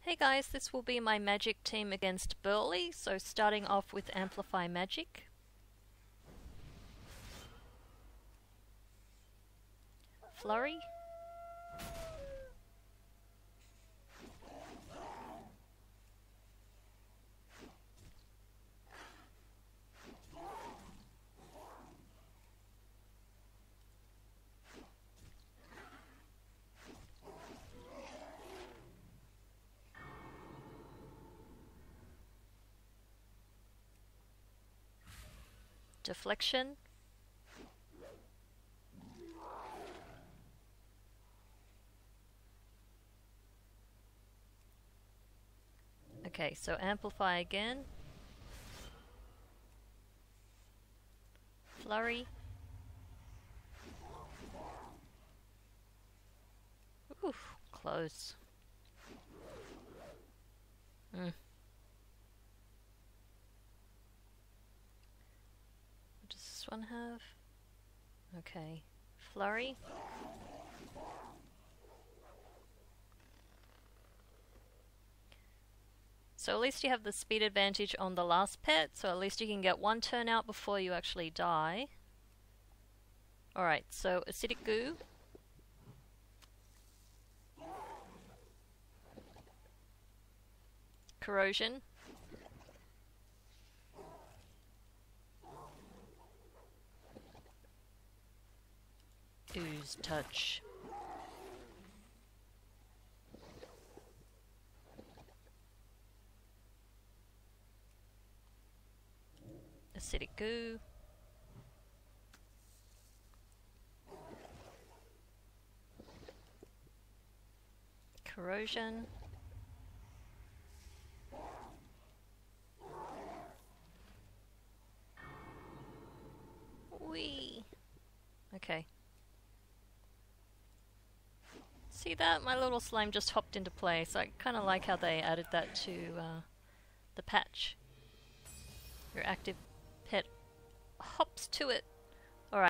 Hey guys, this will be my magic team against Burly, so starting off with Amplify Magic. Flurry. Deflection. Okay, so amplify again. Flurry. Oof, close. What does this one have? Okay, Flurry. So at least you have the speed advantage on the last pet, so at least you can get one turn out before you actually die. Alright, so Acidic Goo. Corrosion. Ooze Touch. Acidic Goo. Corrosion. Whee! Okay. See that? My little slime just hopped into place. I kind of like how they added that to the patch. Your active pet hops to it.